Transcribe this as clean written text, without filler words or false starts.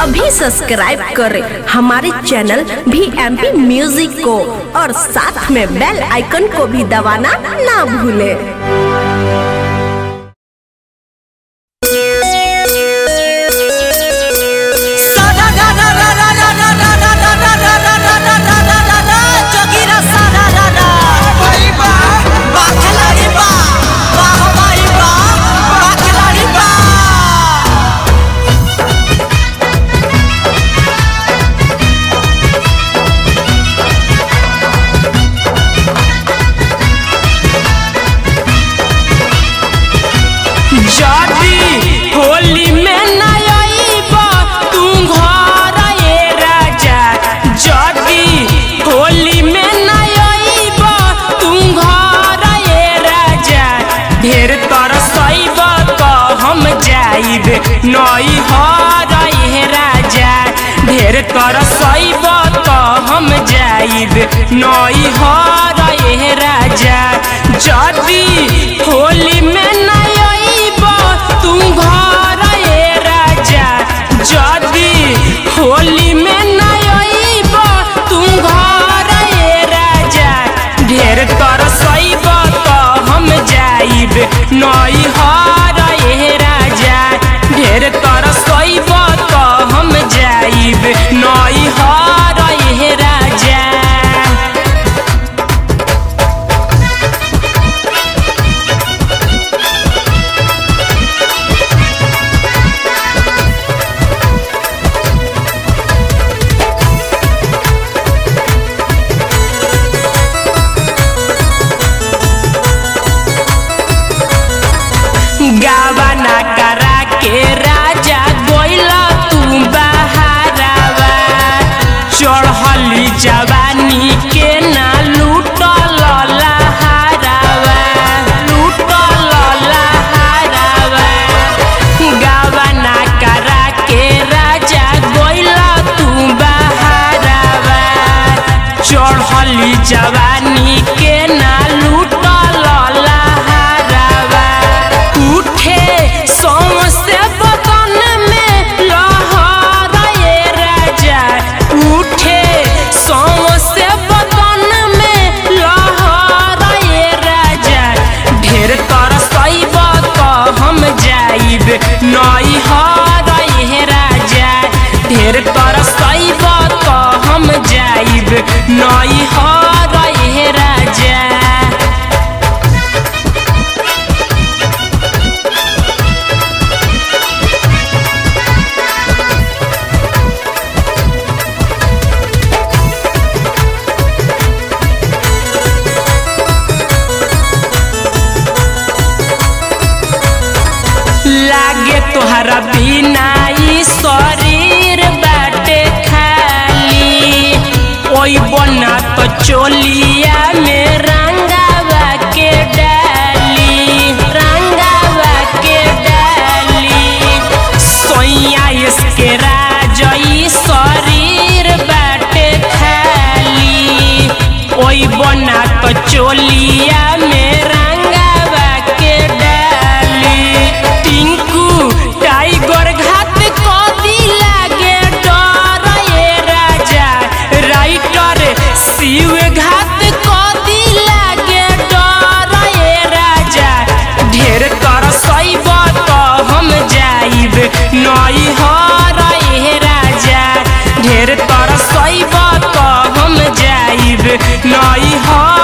अभी सब्सक्राइब करें हमारे चैनल VMP म्यूजिक को और साथ में बेल आइकन को भी दबाना ना भूलें। होली में न आईबा तू घर ए राजा, जदी होली में न आईबा तू घर ए राजा, ढेर तरसैबा तो हम जाइब नई हर ए राजा, ढेर तरसैबा तो हम जाइब नई हर ए राजा, जदी होली में न तू घर ए राजा, जदी होली में न आईबा तू घर ए राजा, ढेर तरसैबा तो हम जाइब नई हर ए राजा, ढेर तरसैबा तो हम जाइब नई हर ए राजा। गावना करा के राजा गोइला तू बहारावा, चढ़ली जवानी के ना लूटल लहारावा, लूटल लहारावा, गावना करा के राजा गोइला तू बहारावा, चढ़ली जवानी के ना लूटल से बदन में लहर ए राजा, उठे से बदन में लहर ए राजा, ढेर तरसैबा तो हम जाइब नई हर ए राजा, ढेर तरसैबा तो हम जाइब नई हर ए राजा। लागे तोहरा बिना ई शरीर बाटे खाली, ओई बना तो चोलिया में रंगावा के डाली, रंगावा के डाली, सोइया इसके राजा ई शरीर बाटे खाली, ओई बना तो चोलिया में रंगावा के डाली, टिंकू टाइगर घात कदी लागे डर ए राजा, राइटर शिव घात कदी लागे डर ए राजा, ढेर तरसैबा तो हम जाइब नई हर ए राजा, ढेर तरसैबा तो हम जाइब नई हर